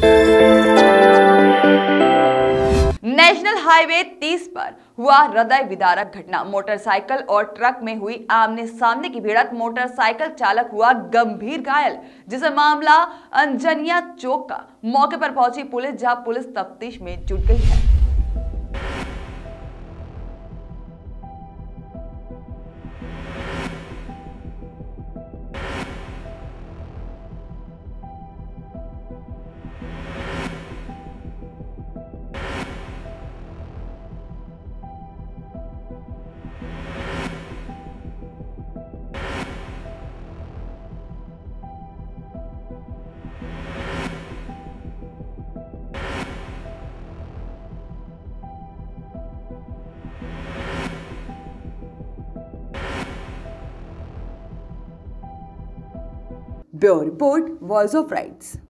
National highway 30 पर हुआ हृदय विदारक घटना। मोटरसाइकिल और ट्रक में हुई आमने सामने की भिड़ंत। मोटरसाइकिल चालक हुआ गंभीर घायल, जिसे मामला अंजनिया चौक का। मौके पर पहुंची पुलिस, जहां पुलिस तफ्तीश में जुट गई है। Bureau report, voice of rights.